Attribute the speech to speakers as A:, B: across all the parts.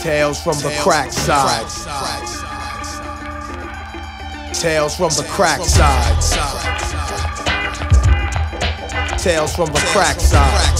A: Tales from the crack side. Tales from the crack side. Tales from the crack side.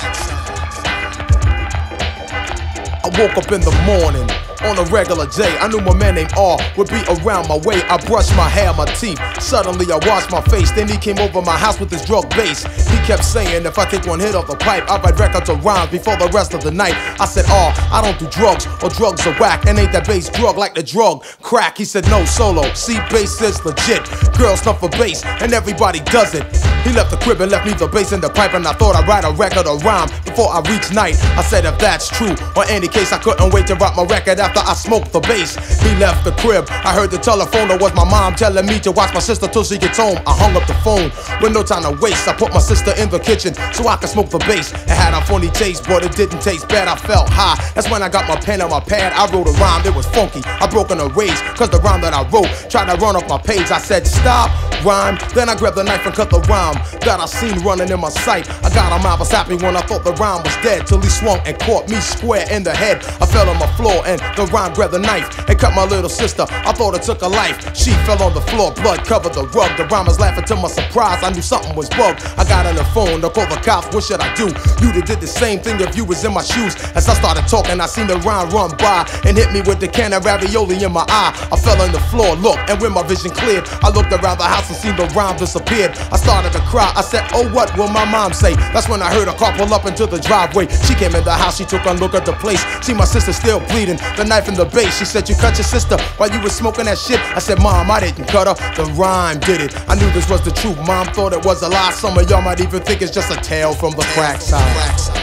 A: I woke up in the morning on a regular day. I knew my man named R would be around my way. I brushed my hair, my teeth. Suddenly I washed my face. Then he came over my house with his drug bass. He kept saying if I take one hit of the pipe, I write records of rhymes before the rest of the night. I said, R, I don't do drugs, or drugs are whack. And ain't that bass drug like the drug crack? He said, no, solo. See, bass is legit. Girls snuff for bass, and everybody does it. He left the crib and left me the bass in the pipe, and I thought I'd write a record of rhyme before I reached night. I said if that's true, or any case, I couldn't wait to write my record after I smoked the bass. He left the crib, I heard the telephone. It was my mom telling me to watch my sister till she gets home. I hung up the phone with no time to waste. I put my sister in the kitchen so I could smoke the bass. It had a funny taste, but it didn't taste bad. I felt high, that's when I got my pen and my pad. I wrote a rhyme, it was funky. I broke in a rage, cause the rhyme that I wrote tried to run off my page. I said stop, rhyme. Then I grabbed the knife and cut the rhyme that I seen running in my sight. I got him, I was happy when I thought the rhyme was dead, till he swung and caught me square in the head. I fell on my floor and the rhyme grabbed the knife and cut my little sister. I thought it took her life. She fell on the floor, blood covered the rug. The rhyme was laughing to my surprise. I knew something was bugged. I got on the phone to call the cops. What should I do? You'd have did the same thing if you was in my shoes. As I started talking, I seen the rhyme run by and hit me with the can of ravioli in my eye. I fell on the floor, look, and when my vision cleared, I looked around the house and seen the rhyme disappeared. I started to cry. I said, oh, what will my mom say? That's when I heard a car pull up into the driveway. She came in the house, she took a look at the place. See my sister still bleeding, the knife in the base. She said, you cut your sister while you was smoking that shit? I said, Mom, I didn't cut her, the rhyme did it. I knew this was the truth. Mom thought it was a lie. Some of y'all might even think it's just a tale from the crack side.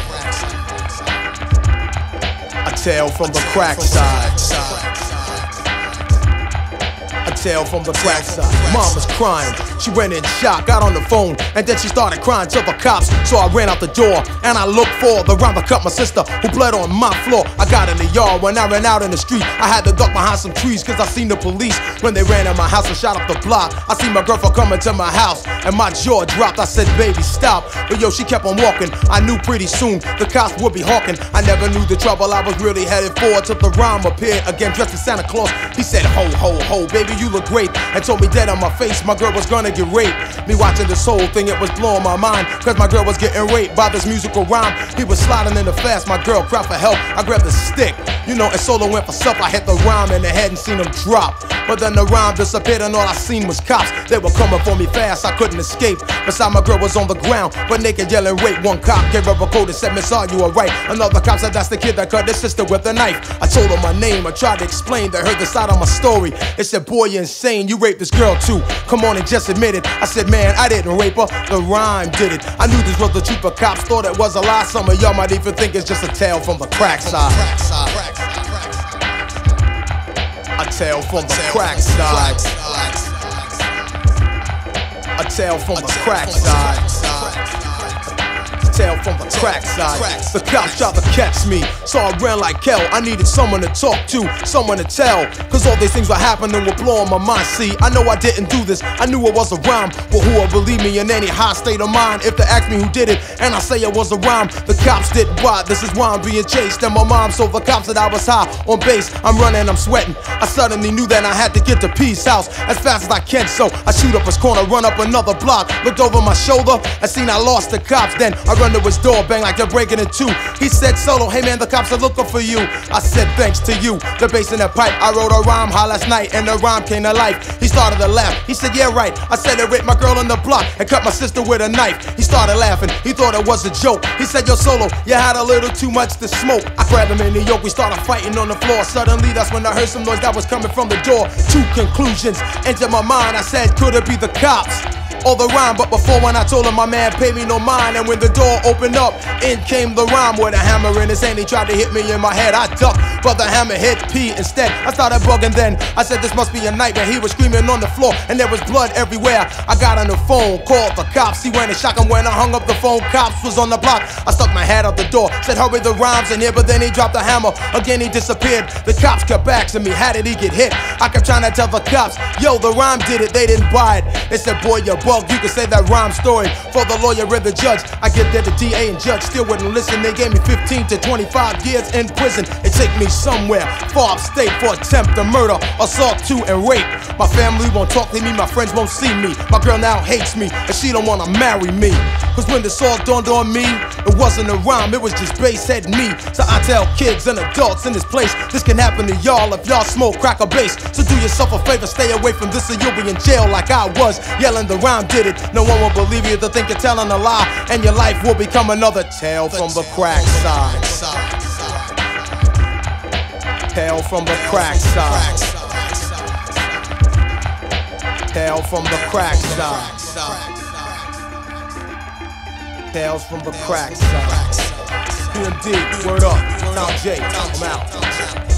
A: A tale from the crack side. A tale from the crack side. Mom was crying, she went in shock, got on the phone, and then she started crying to the cops. So I ran out the door, and I looked for the rhyme that cut my sister, who bled on my floor. I got in the yard, when I ran out in the street, I had to duck behind some trees, cause I seen the police when they ran in my house and shot up the block. I seen my girlfriend coming to my house, and my jaw dropped. I said, baby, stop. But yo, she kept on walking. I knew pretty soon the cops would be hawking. I never knew the trouble I was really headed for till the rhyme appeared again, dressed as Santa Claus. He said, ho, ho, ho, baby, you look great, and told me dead on my face my girl was gonna get raped. Me watching this whole thing, it was blowing my mind, cause my girl was getting raped by this musical rhyme. He was sliding in the fast, my girl cried for help. I grabbed the stick, you know, and solo went for supper. I hit the rhyme in the head and seen him drop. But then the rhyme disappeared and all I seen was cops. They were coming for me fast, I couldn't escape. Beside my girl was on the ground, but naked yelling rape. One cop gave her a code and said, Miss R, you are right. Another cop said, that's the kid that cut his sister with a knife. I told her my name, I tried to explain. They heard the side of my story. They said, boy, you're insane, you raped this girl too. Come on and just admit it. I said, man, I didn't rape her, the rhyme did it. I knew this was the truth, but cops thought it was a lie. Some of y'all might even think it's just a tale from the crack side. A tale from the crack side. A tale from the crack side. Tale from the crack side. The cops tried to catch me, so I ran like hell. I needed someone to talk to, someone to tell, cause all these things were happening were blowing my mind. See, I know I didn't do this, I knew it was a rhyme, but who would believe me in any high state of mind if they asked me who did it, and I say it was a rhyme? The cops didn't. Why? This is why I'm being chased, and my mom told the cops that I was high on base. I'm running, I'm sweating. I suddenly knew that I had to get to P's house as fast as I can, so I shoot up his corner, run up another block, looked over my shoulder and seen I lost the cops. Then I run to his door, bang like they're breaking it too. He said, Solo, hey man, the cops are looking for you. I said, thanks to you, the bass in that pipe. I wrote a rhyme high last night and the rhyme came to life. He started to laugh, he said, yeah right. I said I raped my girl on the block and cut my sister with a knife. He started laughing, he thought it was a joke. He said, yo Solo, you had a little too much to smoke. I grabbed him in the yoke, we started fighting on the floor. Suddenly that's when I heard some noise that was coming from the door. Two conclusions entered my mind. I said, could it be the cops or the rhyme? But before, when I told him my man paid me no mind, and when the door opened up, in came the rhyme with a hammer in his hand. He tried to hit me in my head, I ducked, but the hammer hit P instead. I started bugging then, I said this must be a nightmare. He was screaming on the floor and there was blood everywhere. I got on the phone, called the cops. He went and shocked him when I hung up the phone. Cops was on the block. I stuck my head out the door, said hurry, the rhyme's in here, but then he dropped the hammer. Again he disappeared. The cops kept asking me, how did he get hit? I kept trying to tell the cops, yo, the rhyme did it, they didn't buy it. They said, boy, you're bug, you could say that rhyme story for the lawyer and the judge. I get there, the DA and judge still wouldn't listen. They gave me 15 to 25 years in prison. It take me somewhere far upstate for attempt to murder, assault, two, and rape. My family won't talk to me, my friends won't see me. My girl now hates me, and she don't wanna marry me. Cause when this all dawned on me, it wasn't a rhyme, it was just bass head me. So I tell kids and adults in this place, this can happen to y'all if y'all smoke crack or bass. So do yourself a favor, stay away from this or you'll be in jail like I was. Yelling the rhyme did it, no one will believe you to think you're telling a lie, and your life will become another tale from the crack side. Tale from the crack side. Tale from the crack side. Tales from the crack side. PMD, word up. Tom J, I'm out.